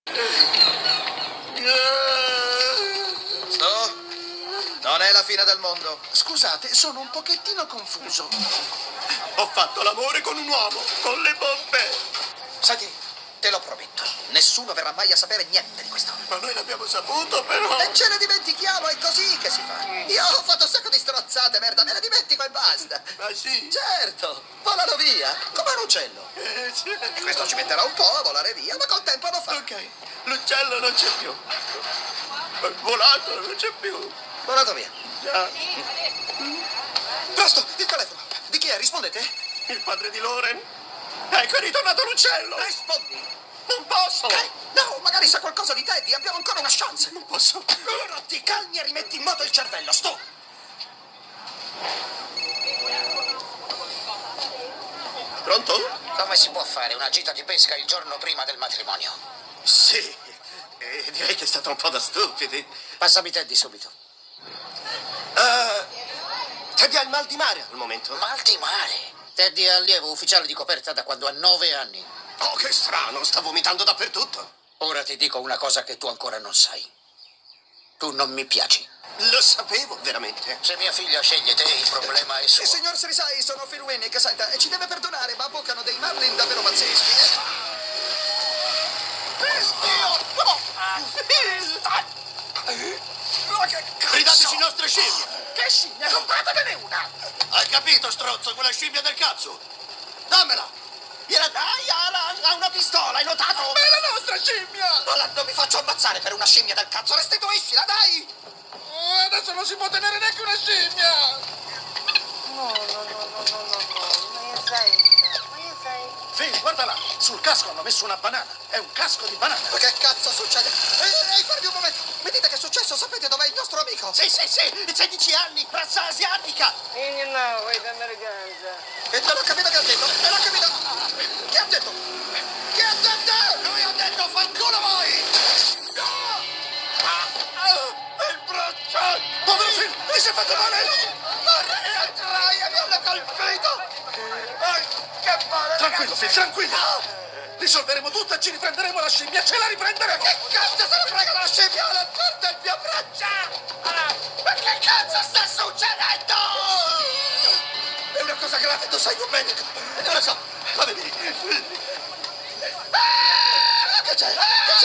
Sto? Non è la fine del mondo. Scusate, sono un pochettino confuso. Ho fatto l'amore con un uomo, con le bombe. Senti, te lo prometto, nessuno verrà mai a sapere niente di questo. Ma noi l'abbiamo saputo, però. E ce ne dimentichiamo, è così che si fa. Io ho fatto un sacco di strozzate, merda, me ne dimentico e basta. Ma sì. Certo, volano via, come un uccello. Sì. E questo ci metterà un po' a volare via, ma col tempo lo fa. Ok, l'uccello non c'è più. È volato, non c'è più. Volato via. Già. Presto, il telefono. Di chi è? Rispondete. Il padre di Loren. Ecco, è ritornato l'uccello. Rispondi. Non posso. No, magari sa qualcosa di Teddy, abbiamo ancora una chance. Non posso. Ora ti calmi e rimetti in moto il cervello, sto. Pronto? Come si può fare una gita di pesca il giorno prima del matrimonio? Sì, direi che è stato un po' da stupidi. Passami Teddy subito. Teddy ha il mal di mare al momento. Mal di mare. Teddy è allievo ufficiale di coperta da quando ha 9 anni. Oh, che strano, sta vomitando dappertutto. Ora ti dico una cosa che tu ancora non sai. Tu non mi piaci. Lo sapevo, veramente. Se mia figlia sceglie te, il problema è suo. Signor Srisai, sono Phil Winnick, senta, ci deve perdonare, ma abboccano dei marlin davvero pazzeschi. Ridateci le nostre scimmie. Che scimmia, compratevene una! Hai capito, strozzo, quella scimmia del cazzo? Dammela. Gliela dai, Alan, ha una pistola, hai notato? Ma è la nostra scimmia. Alan, non mi faccio ammazzare per una scimmia del cazzo, restituiscila, dai! Adesso non si può tenere neanche una scimmia. No. Ma io sei. Phil, guarda là, sul casco hanno messo una banana. È un casco di banana. Ma che cazzo succede? Ehi, fermi un momento! Mi dite che è successo? Sapete dov'è il nostro amico? Sì, 16 anni, razza asiatica. Io no, wait americana. E non ho capito che ha detto, non ho capito... Che ha detto? Che ha detto? Lui ha detto fanculo voi. No! Il braccio. Povero Phil, ti sei fatto male? Porca troia, mi hanno colpito! Che male! Tranquillo, Phil, tranquillo. Risolveremo tutto e ci riprenderemo la scimmia, ce la riprenderemo. Che cazzo se ne frega della scimmia? Non guarda il mio braccio! Ma che cazzo sta succedendo? È una cosa grave, tu sei un medico. Non lo so. Va bene. Che c'è?